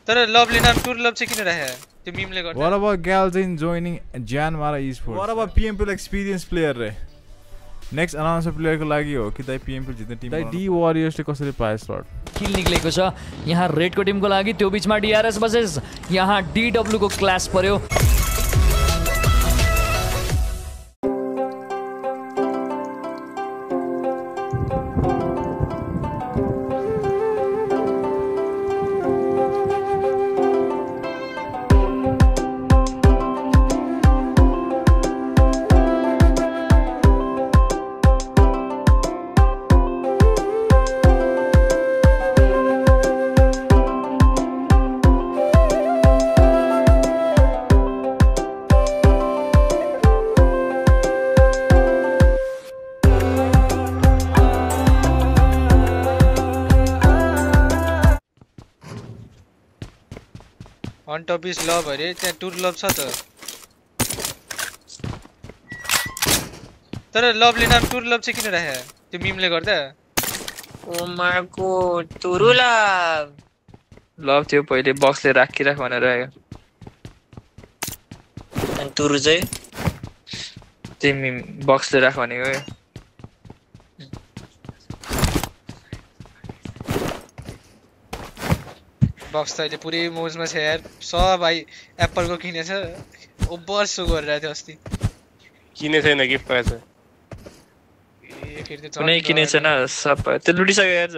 तर लभले नाम tour love चाहिँ किन राखे त्यो मिमले गर्छ What about Gyalzen joining Janmara esports? What about PMPL experience player रे नेक्स्ट अनाउन्सर प्लेयर को लागि हो कि दाइ PMPL जित्ने टिम दाइ डी वारियर्स ले कसरी पाए स्लट किल निक्लेको छ यहाँ रेड को टिम को लागि त्यो बीचमा DRS बसेस यहाँ DW को क्लास पर्यो OnTop is love अरे त्यहाँ टुर लभ छ त तर लभले नाम टुर लभ चाहिँ किन राखे त्यो मिमले गर्दा ओ माको टुरु लभ लभ थियो पहिले बक्सले राखिराख भनेर आयो अनि टुरु चाहिँ तिमी बक्सले राख भनेको बक्स त अहिले पुरै मोजमा छ यार सब भाइ एप्पल को किनेछ ओभर सो गरिरहेको थियो अस्ति किने छैन गिफ्ट पाएछ ए फेरि त कुनै किने छैन सब त्यो लुटिसक्यो यार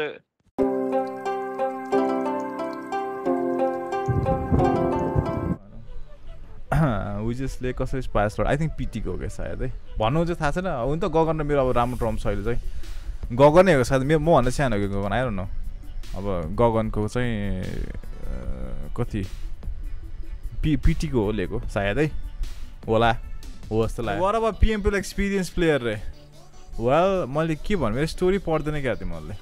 विजेसले कसरी पास र आई थिंक पीटी को हो के सायद है भन्नु चाहिँ थाहा छैन हुन त गगन र मेरो अब राम्रो टर्म छ अहिले चाहिँ गगन नै हो सायद म भन्दा सानो हो गगन आई डोन्ट नो अब गगनको चाहिँ कति पीटी को हो लेको सायद है होला हो जस्तो लाग्यो वर अब PMPL एक्सपिरियन्स प्लेयर रे वेल मैले के भन्नु मेरो स्टोरी पढ्दैन क्या तिमीहरूले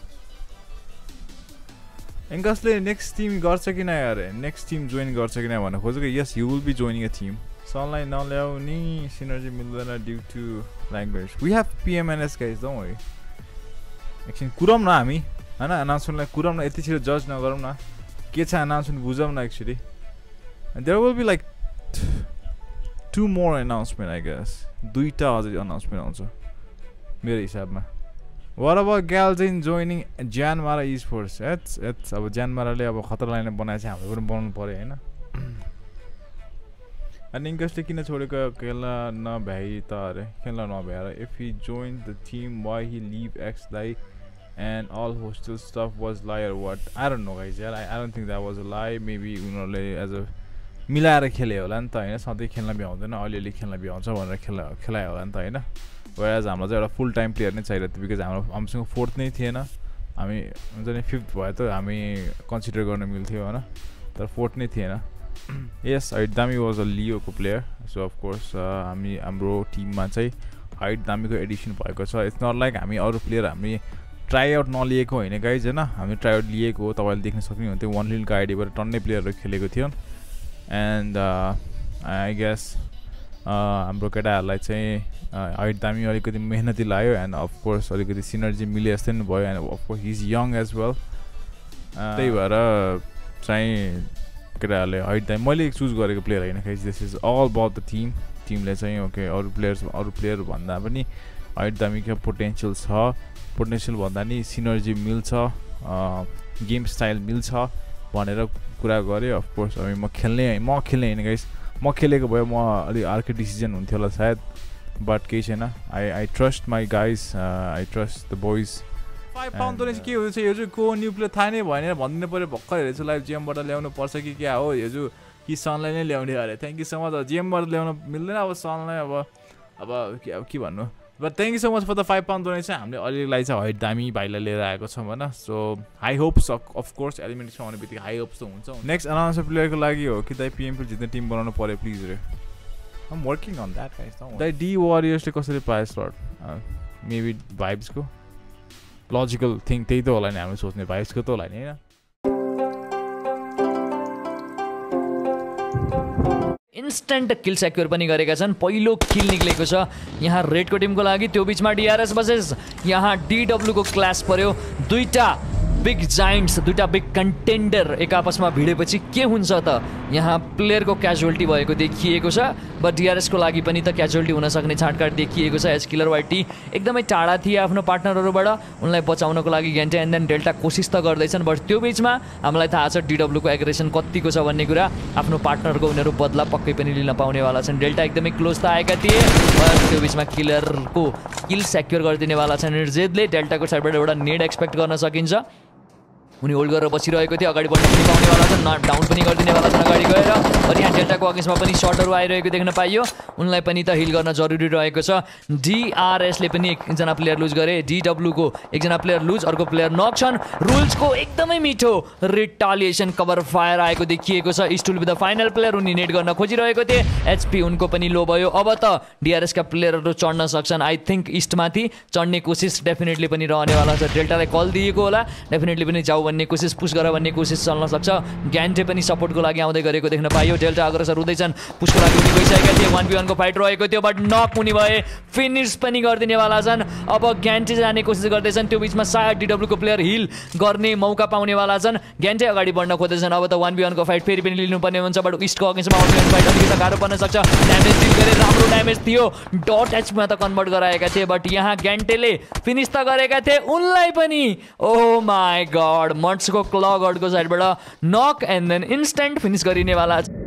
एङ्कसले नेक्स्ट टिम गर्छ कि न यार नेक्स्ट टिम जोइन गर्छ कि न भन्न खोजेको yes you will be joining a team सनलाई नल्याउ नि सिनर्जी मिल्दैन due to language we have PMNS guys don't worry एकछिन कुरौँ न हामी हैन अनाउन्समेन्टलाई कुरौँ न यति छिटो जज नगरौँ न के छ अनाउन्समेन्ट बुझौँ न actually there will be like 2 more announcement I guess दुईटा अझै अनाउन्समेन्ट आउँछ मेरो हिसाबमा What about Gyalzen joining Janmara esports? It's अब Janmaraले अब खतरा लाइन बनाएछ हामीले पनि बनाउनु पर्यो हैन अनि इन्कसले किन छोडेको खेल्न नभ्याइ त अरे खेल्न नभ्याएर if he joined the team why he leave X लाई and all hostel stuff was lie or what? I don't know guys यार I don't think that was a lie maybe उनीहरुले as a मिलाएर खेले होला नि त हैन सधैँ खेल्न भ्याउँदैन अलिअलि खेल्न भ्याउँछ भनेर खेलायो होला नि त हैन whereas हामीलाई चाहिँ एउटा फुल टाइम प्लेयर नै चाहिरहेको थियो बिकज हामीसँग फोर्थ नै थिएन हामी हुन्छ नि फिफ्थ भयो त हामी कन्सिडर गर्न मिल्थ्यो हैन तर फोर्थ नै थिएन यस हाइटदामी वाज अ लियोको प्लेयर सो अफ कोर्स हाम्रो टिममा चाहिँ हाइटदामीको एडिसन भएको छ इट्स नट लाइक हामी अरू प्लेयर हामी ट्राई आउट नलिएको होइन गाइज हैन हामी ट्राई आउट लिएको हो तपाईले देख्न सक्नुहुन्थ्यो वन लिनको आइडीबाट टन्नै प्लेयरहरू खेलेको थियो एन्ड आई गेस हाम्रो केटाहरूलाई चाहिँ हाइटदामी अलिकति मेहनती लाग्यो एन्ड अफकोर्स अलिकति सिनर्जी मिले जस्तै पनि भयो and of course he is young as well त्यही भएर चाहिँ केटाहरूले हाइटदामी मैले चुज गरेको प्लेयर होइन खाइ this is all about the टिमले चाहिँ ओके अरू प्लेयर भन्दा पनि हाइटदामीको पोटेन्सियल भन्दा नि सिनर्जी मिल्छ गेम स्टाइल मिल्छ भनेर कुरा गरेँ अफकोर्स अब म खेल्ने होइन गाइस म खेलेको भए म अलि अर्कै डिसिजन हुन्थ्यो होला सायद बट केही छैन I trust my guys I trust the boys 5 pound चाहिँ के हुन्छ यो चाहिँ को न्यू प्लेयर थाहा नै भएन भनिदिनु पऱ्यो भर्खर हेरेछु लाइभ जिएमबाट ल्याउनु पर्छ कि क्या हो यो कि सनलाई नै ल्याउने अरे थ्याङ्क यू सो मच जिएमबाट ल्याउन मिल्दैन अब सनलाई अब के भन्नु but thank you so much for the 5 pound चाहिँ हामीले अलिअलिलाई चाहिँ हाइटदामी भाइलाई लिएर आएको छौँ होइन so high hopes of course elimination आउने बित्तिकै हाई होप्स त हुन्छ नेक्स्ट अनाउन्सर प्लेयरको लागि हो कि दाइ PMPL जित्ने टिम बनाउनु पऱ्यो प्लिज रे I'm working on that guys दाइ डी वारियर्सले कसरी पाए स्लट मेबी भाइब्सको लजिकल थिङ त्यही त होला नि हामी सोच्ने भाइब्सको त होला नि होइन इन्स्टेन्ट किल सेक्युर पनि गरेका छन् पहिलो किल निक्लेको छ यहाँ रेडको टिमको लागि त्यो बीचमा DRS बसेस यहाँ DW को क्लास पर्यो दुईटा बिग जाइन्ट्स, दुईटा बिग कन्टेन्डर एक आपसमा भिडेपछि के हुन्छ त? यहाँ प्लेयरको क्याजुअल्टी भएको देखिएको छ, बट DRS को लागि पनि त क्याजुअल्टी हुन सक्ने छाँटकाट देखिएको छ। एज किलर वाइटी एकदमै टाढा थिए आफ्नो पार्टनरहरूबाट, उनलाई बचाउनको लागि ग्यान्टे एन्ड देन डेल्टा कोसिस त गर्दैछन्, बट त्यो बिचमा हामीलाई थाहा छ DW को एग्रेसन कतिको छ भन्ने कुरा। आफ्नो पार्टनरको उनीहरू बदला पक्कै पनि लिन पाउनेवाला छन्। डेल्टा एकदमै क्लोज त आएका थिए, बट त्यो बिचमा किलरको किल सेक्योर गरिदिनेवाला छन् निर्जेदले। डेल्टाको साइडबाट एउटा नेड एक्सपेक्ट गर्न सकिन्छ। उनी होल्ड गरेर बसिरहेको थियो, अगाडि बढ्न पनि पाउनेवाला छन्, डाउन पनि गरिदिनेवाला छन् अगाडि गएर। अनि यहाँ डेल्टाको अगेन्स्टमा पनि सर्टहरू आइरहेको देख्न पाइयो, उनलाई पनि त हिल गर्न जरुरी रहेको छ। DRS ले पनि एकजना प्लेयर लुज गरे, DW को एकजना प्लेयर लुज, अर्को प्लेयर नक छन्। रुल्सको एकदमै मिठो रिटालिएसन कभर फायर आएको देखिएको छ। इस्टुल विथ द फाइनल प्लेयर, उनी नेट गर्न खोजिरहेको थिए, HP उनको पनि लो भयो। अब त DRS का प्लेयरहरू चढ्न सक्छन्, आई थिङ्क इस्टमाथि चढ्ने कोसिस डेफिनेटली पनि रहनेवाला छ। डेल्टालाई कल दिएको होला, डेफिनेटली पनि जाऊ भन्ने कोसिस, पुश गर भन्ने कोसिस चल्न सक्छ। ग्यान्टे पनि सपोर्टको लागि आउँदै गरेको देख्न पाइयो। डेल्टा अग्रसर हुँदैछन्, पुशको लागि उनी गइसकेका थिए। 1v1 को फाइट रहेको थियो, बट नक हुने भए, फिनिस पनि गरिदिनेवाला छन्। अब ग्यान्टे जाने कोसिस गर्दैछन्, त्यो बिचमा सायद DW को प्लेयर हिल गर्ने मौका पाउनेवाला छन्। ग्यान्टे अगाडि बढ्न खोज्दैछन्। अब त 1v1 को फाइट फेरि पनि लिनुपर्ने हुन्छ, बट इस्टको अगेन्स्टमा 1v1 फाइट अलिकति गाह्रो पर्न सक्छ। ड्यामेज डिल गरे, राम्रो ड्यामेज थियो, डट एचमा त कन्भर्ट गराएका थिए, बट यहाँ ग्यान्टेले फिनिस त गरेका थिए, उनलाई पनि ओ माई गड मट्सको क्ल गडको साइडबाट knock and then instant finish गरिनेवाला छ।